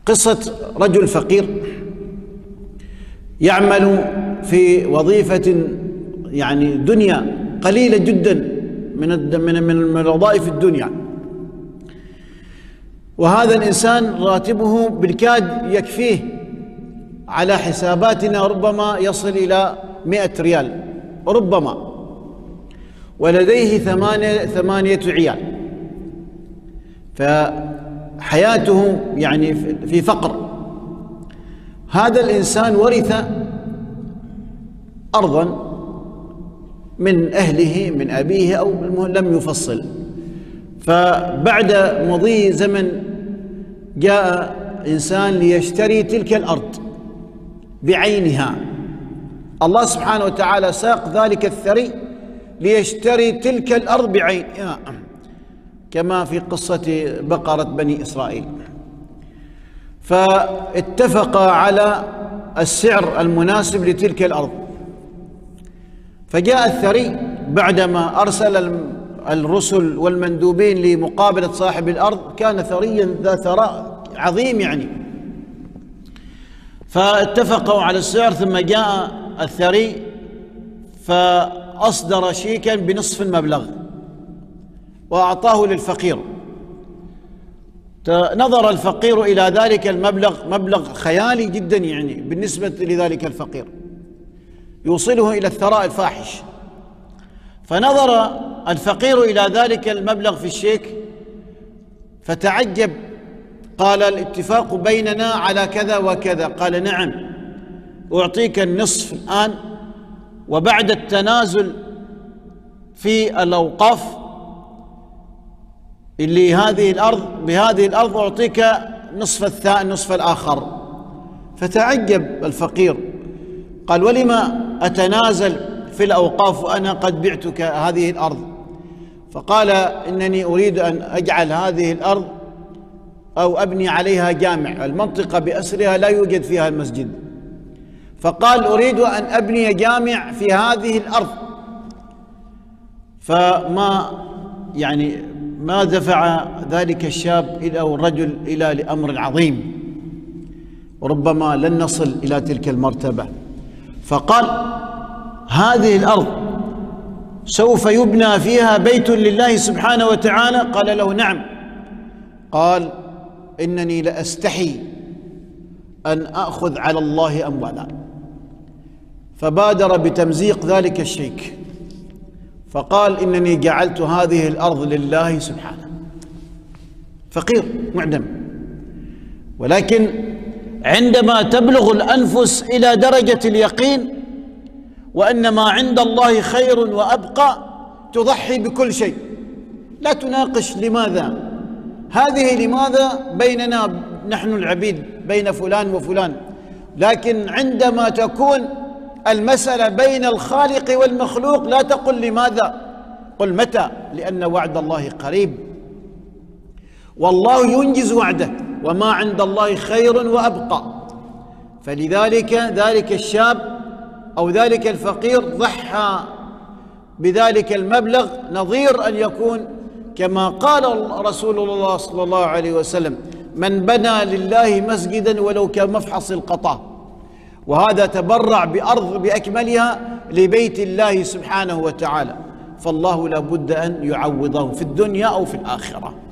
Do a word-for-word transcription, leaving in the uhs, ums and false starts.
قصة رجل فقير يعمل في وظيفة يعني دنيا قليلة جدا من من من وظائف الدنيا، وهذا الإنسان راتبه بالكاد يكفيه على حساباتنا ربما يصل إلى مئة ريال ربما، ولديه ثمانية ثمانية عيال، فحياته يعني في فقر. هذا الإنسان ورث أرضا من أهله من أبيه أو لم يفصل، فبعد مضي زمن جاء إنسان ليشتري تلك الأرض بعينها. الله سبحانه وتعالى ساق ذلك الثري ليشتري تلك الأرض بعينها، كما في قصة بقرة بني إسرائيل. فاتفق على السعر المناسب لتلك الأرض، فجاء الثري بعدما أرسل الرسل والمندوبين لمقابلة صاحب الأرض، كان ثريا ذا ثراء عظيم يعني، فاتفقوا على السعر. ثم جاء الثري فأصدر شيكا بنصف المبلغ وأعطاه للفقير. نظر الفقير إلى ذلك المبلغ، مبلغ خيالي جدا يعني بالنسبة لذلك الفقير، يوصله إلى الثراء الفاحش. فنظر الفقير إلى ذلك المبلغ في الشيك فتعجب، قال: الاتفاق بيننا على كذا وكذا. قال: نعم، أعطيك النصف الآن، وبعد التنازل في الأوقاف اللي هذه الأرض بهذه الأرض أعطيك نصف الثاني النصف الآخر. فتعجب الفقير، قال: ولما أتنازل في الأوقاف وأنا قد بعتك هذه الأرض؟ فقال: إنني أريد أن أجعل هذه الأرض أو أبني عليها جامع، المنطقة بأسرها لا يوجد فيها المسجد، فقال: أريد أن أبني جامع في هذه الأرض. فما يعني ما دفع ذلك الشاب إلى أو الرجل إلى لأمر عظيم، وربما لن نصل إلى تلك المرتبة. فقال: هذه الأرض سوف يبنى فيها بيت لله سبحانه وتعالى؟ قال له: نعم. قال: إنني لأستحي أن أخذ على الله أموالا. فبادر بتمزيق ذلك الشيك، فقال: إنني جعلت هذه الأرض لله سبحانه. فقير معدم، ولكن عندما تبلغ الأنفس إلى درجة اليقين وأن ما عند الله خير وأبقى تضحي بكل شيء، لا تناقش لماذا، هذه لماذا بيننا نحن العبيد بين فلان وفلان، لكن عندما تكون المسألة بين الخالق والمخلوق لا تقل لماذا، قل متى، لأن وعد الله قريب، والله ينجز وعده، وما عند الله خير وأبقى. فلذلك ذلك الشاب أو ذلك الفقير ضحى بذلك المبلغ، نظير أن يكون كما قال رسول الله صلى الله عليه وسلم: من بنى لله مسجدا ولو كمفحص القطا. وهذا تبرع بأرض بأكملها لبيت الله سبحانه وتعالى، فالله لا بد أن يعوضه في الدنيا أو في الآخرة.